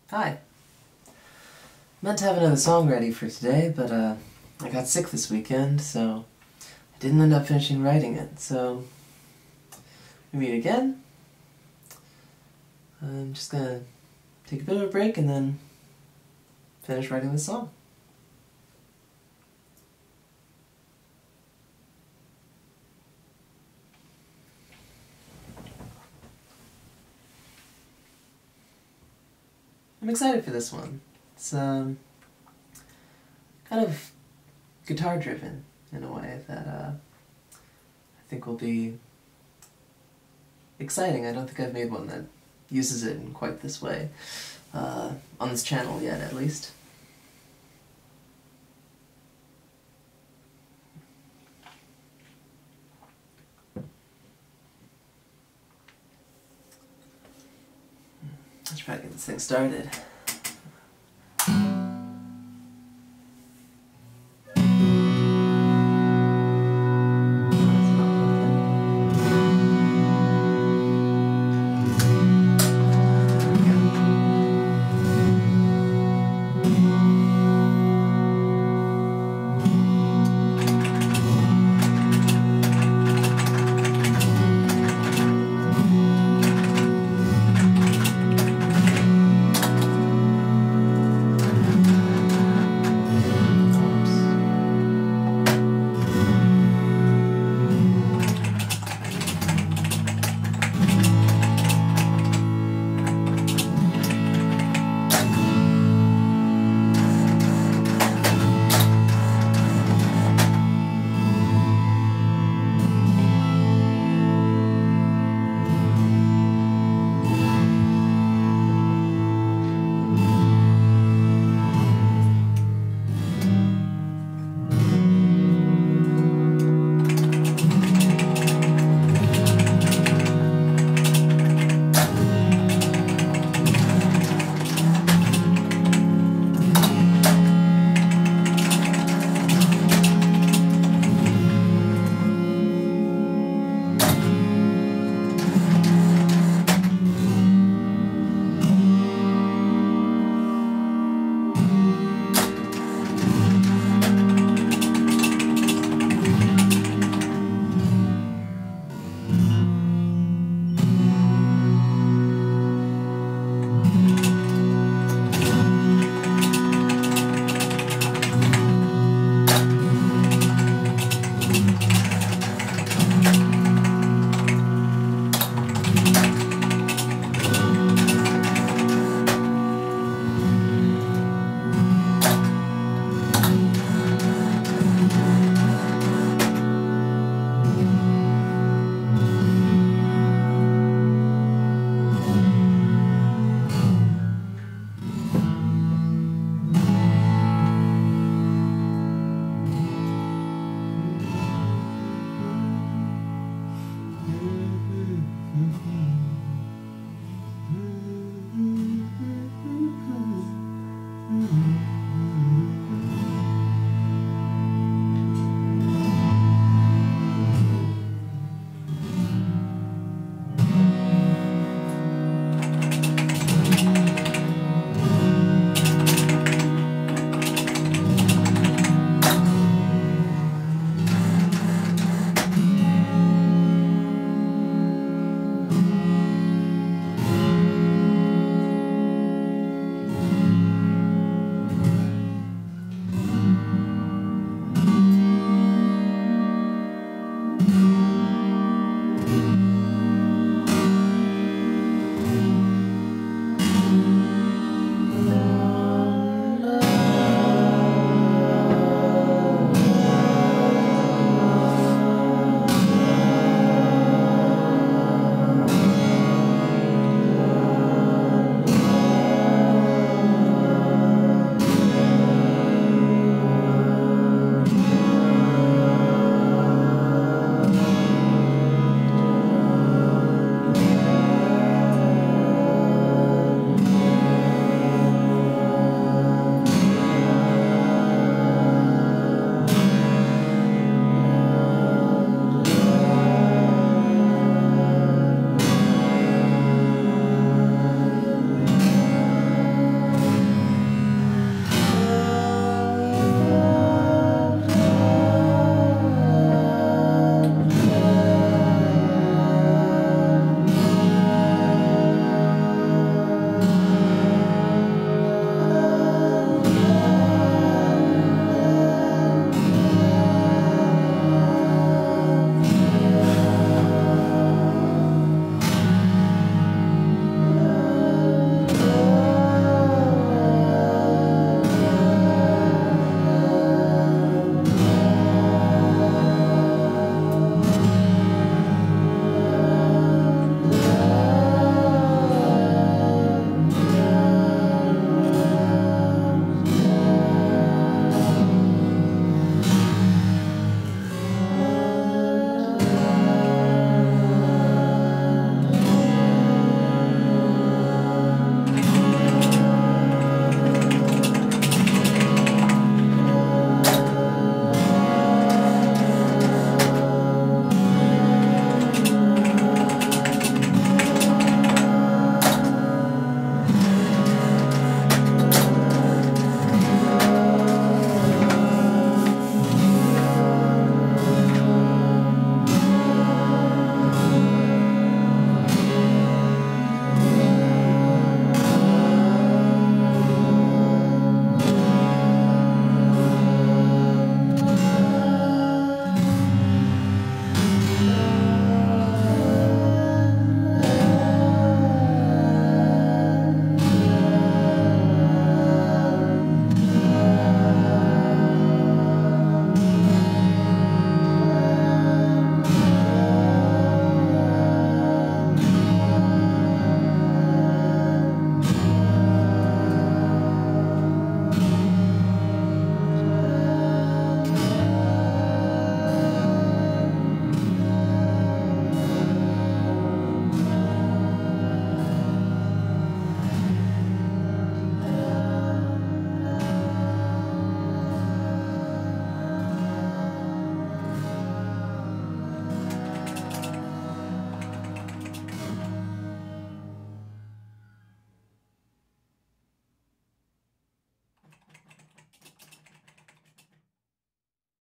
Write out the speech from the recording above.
Hi. Meant to have another song ready for today, but I got sick this weekend, so I didn't end up finishing writing it, so we meet again. I'm just gonna take a bit of a break and then finish writing the song. I'm excited for this one. It's kind of guitar-driven in a way that I think will be exciting. I don't think I've made one that uses it in quite this way, on this channel yet, at least. Let's try to get this thing started.